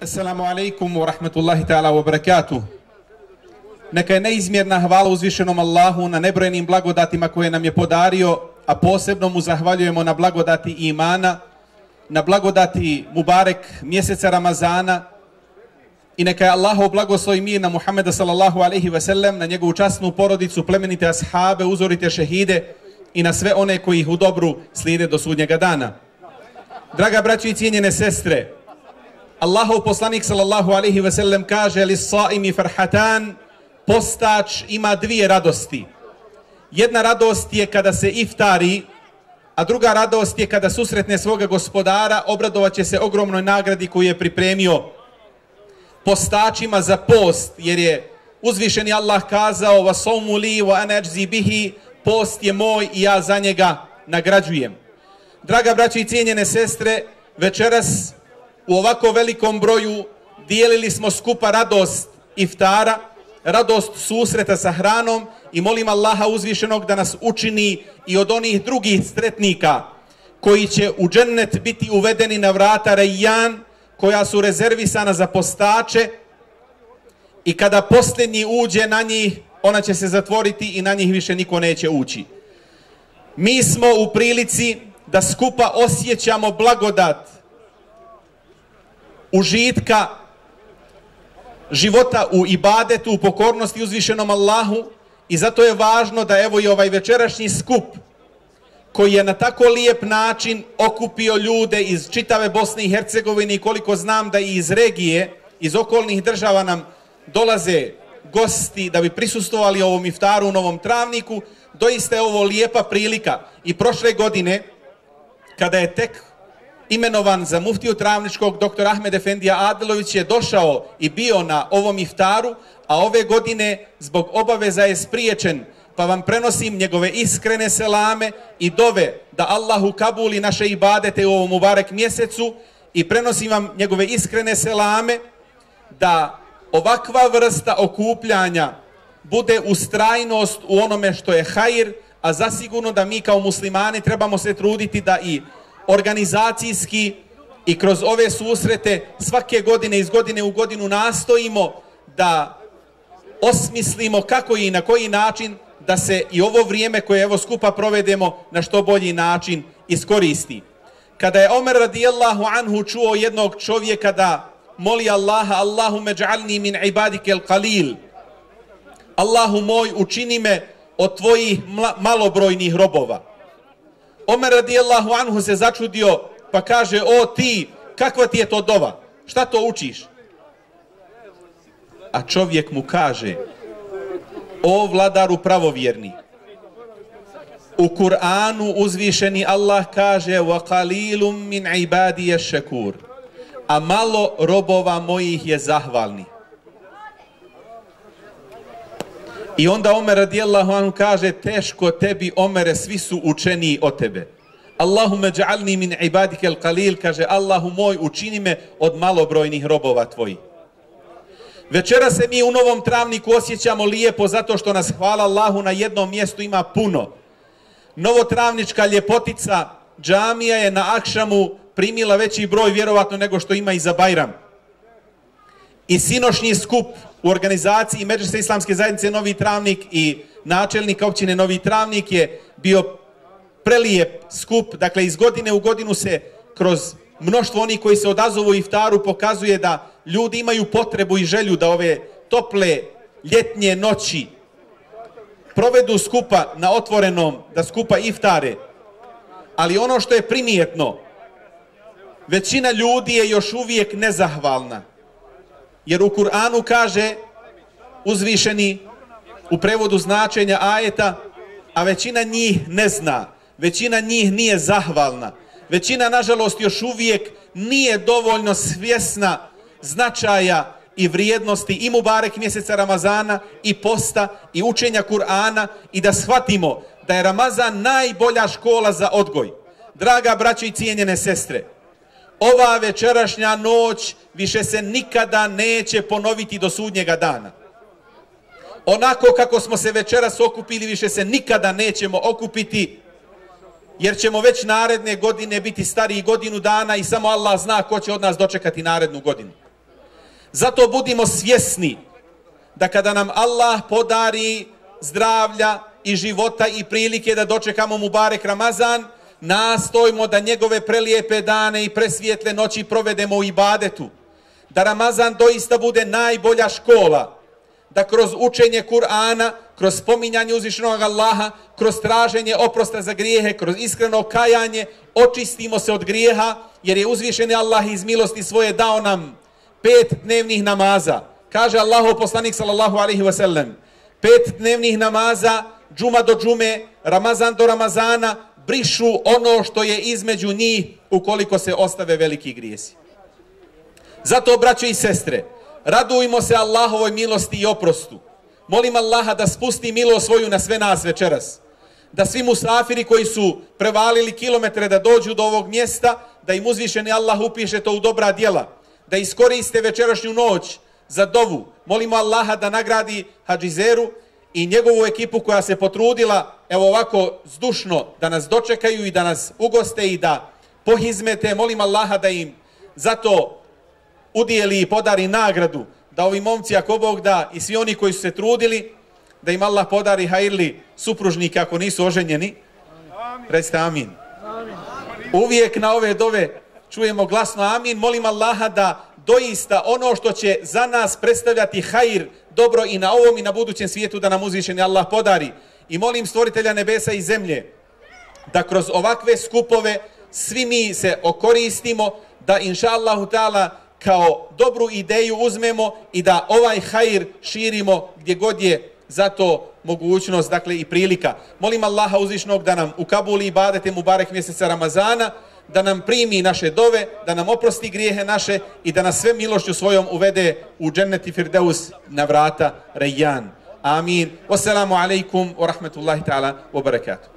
Assalamu alaikum wa rahmatullahi ta'ala wa barakatuh. Neka je neizmjerna hvala uzvišenom Allahu na nebrojenim blagodatima koje nam je podario, a posebno mu zahvaljujemo na blagodati imana, na blagodati Mubarek mjeseca Ramazana, i neka je Allahov blagoslov i mir na Muhammeda sallallahu alaihi ve sellem, na njegovu časnu porodicu, plemenite ashabe, uzorite šehide i na sve one koji ih u dobru slijede do sudnjega dana. Draga braćo i cijenjene sestre, Allahov poslanik sallallahu alaihi ve sellem kaže: li saimi farhatan, postač ima dvije radosti. Jedna radost je kada se iftari, a druga radost je kada susretne svoga gospodara, obradovat će se ogromnoj nagradi koju je pripremio postačima za post, jer je uzvišeni Allah kazao: wa sawmu li wa ana ajzi bihi, post je moj i ja za njega nagrađujem. Draga braćo i cijenjene sestre, večeras u ovako velikom broju dijelili smo skupa radost iftara, radost susreta sa hranom, i molim Allaha uzvišenog da nas učini i od onih drugih sretnika koji će u džennet biti uvedeni na vrata Rejjan, koja su rezervisana za postače, i kada posljednji uđe na njih, ona će se zatvoriti i na njih više niko neće ući. Mi smo u prilici da skupa osjećamo blagodat užitka života u ibadetu, u pokornosti uzvišenom Allahu, i zato je važno da evo i ovaj večerašnji skup, koji je na tako lijep način okupio ljude iz čitave Bosne i Hercegovine, i koliko znam da i iz regije, iz okolnih država nam dolaze gosti da bi prisustvovali ovom iftaru u Novom Travniku. Doista je ovo lijepa prilika. I prošle godine, kada je tek imenovan za muftiju Travničkog dr. Ahmed Efendija Adilović, je došao i bio na ovom iftaru, a ove godine zbog obaveza je spriječen, pa vam prenosim njegove iskrene selame i dove da Allahu kabuli naše ibadete u ovom mubarek mjesecu, i prenosim vam njegove iskrene selame da ovakva vrsta okupljanja bude ustrajnost u onome što je hajr, a zasigurno da mi kao muslimani trebamo se truditi da i organizacijski i kroz ove susrete svake godine, iz godine u godinu, nastojimo da osmislimo kako i na koji način da se i ovo vrijeme koje evo skupa provedemo na što bolji način iskoristi. Kada je Omer radijallahu anhu čuo jednog čovjeka da moli Allaha: Allahume dž'alni min ibadikel qalil, Allahu moj, učini me od tvojih malobrojnih robova. Omer radijallahu anhu se začudio, pa kaže: o ti, kakva ti je to dova? Šta to učiš? A čovjek mu kaže: o vladaru pravovjerni, u Kur'anu uzvišeni Allah kaže: wa qalilum min ibadije šekur, a malo robova mojih je zahvalni. I onda Omer radijallahu anhu kaže: teško tebi, Omere, svi su učeniji od tebe. Allahume dž'alni min ibadikel qalil, kaže: Allahu moj, učini me od malobrojnih robova tvojih. Večera se mi u Novom Travniku osjećamo lijepo zato što nas, hvala Allahu, na jednom mjestu ima puno. Novotravnička ljepotica džamija je na akšamu primila veći broj vjerovatno nego što ima i za Bajram. I sinošnji skup u organizaciji Medžlisa Islamske zajednice Novi Travnik i načelnika općine Novi Travnik je bio prelijep skup. Dakle, iz godine u godinu se kroz mnoštvo onih koji se odazovu iftaru pokazuje da ljudi imaju potrebu i želju da ove tople ljetnje noći provedu skupa na otvorenom, da skupa iftare. Ali ono što je primijetno, većina ljudi je još uvijek nezahvalna. Jer u Kur'anu kaže uzvišeni u prevodu značenja ajeta: a većina njih ne zna, većina njih nije zahvalna. Većina, nažalost, još uvijek nije dovoljno svjesna značaja i vrijednosti i mubarek mjeseca Ramazana, i posta, i učenja Kur'ana, i da shvatimo da je Ramazan najbolja škola za odgoj. Draga braćo i cijenjene sestre, ova večerašnja noć više se nikada neće ponoviti do sudnjega dana. Onako kako smo se večeras okupili, više se nikada nećemo okupiti, jer ćemo već naredne godine biti stariji godinu dana i samo Allah zna ko će od nas dočekati narednu godinu. Zato budimo svjesni da kada nam Allah podari zdravlja i života i prilike da dočekamo Mubarek Ramazan, nastojimo da njegove prelijepe dane i presvijetle noći provedemo u ibadetu. Da Ramazan doista bude najbolja škola, da kroz učenje Kur'ana, kroz spominjanje uzvišenog Allaha, kroz traženje oprosta za grijehe, kroz iskreno kajanje, očistimo se od grijeha, jer je uzvišeni Allah iz milosti svoje dao nam 5 dnevnih namaza. Kaže Allahov poslanik sallallahu alaihi wa sallam, 5 dnevnih namaza, džuma do džume, Ramazan do Ramazana, brišu ono što je između njih ukoliko se ostave veliki grijesi. Zato, braćo i sestre, radujmo se Allahovoj milosti i oprostu. Molim Allaha da spusti milost svoju na sve nas večeras. Da svi musafiri koji su prevalili kilometre da dođu do ovog mjesta, da im uzvišeni Allah upiše to u dobra djela. Da iskoriste večerašnju noć za dovu. Molimo Allaha da nagradi Hadžizeru i njegovu ekipu koja se potrudila, evo ovako zdušno, da nas dočekaju i da nas ugoste i da pohizmete. Molim Allaha da im zato udijeli i podari nagradu, da ovi momci, ako Bog da, i svi oni koji su se trudili, da im Allah podari hajirli supružnike ako nisu oženjeni. Recite amin. Uvijek na ove dove čujemo glasno amin. Molim Allaha da doista ono što će za nas predstavljati hajir, dobro i na ovom i na budućem svijetu, da nam uzvišeni Allah podari. I molim stvoritelja nebesa i zemlje da kroz ovakve skupove svi mi se okoristimo, da inša Allahu ta'ala kao dobru ideju uzmemo i da ovaj hajir širimo gdje god je za to mogućnost, dakle i prilika. Molim Allaha uzvišnog da nam ukabuli ibadete Mubarek mjeseca Ramazana, da nam primi naše dove, da nam oprosti grijehe naše i da nas sve milošću svojom uvede u dženneti Firdeus na vrata Rejjan. Amin. Wassalamu alaikum wa rahmatullahi ta'ala wa barakatuh.